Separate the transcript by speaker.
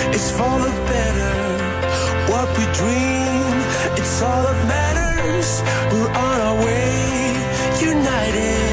Speaker 1: it's for the better. What we dream, it's all that matters. We're on our way, united.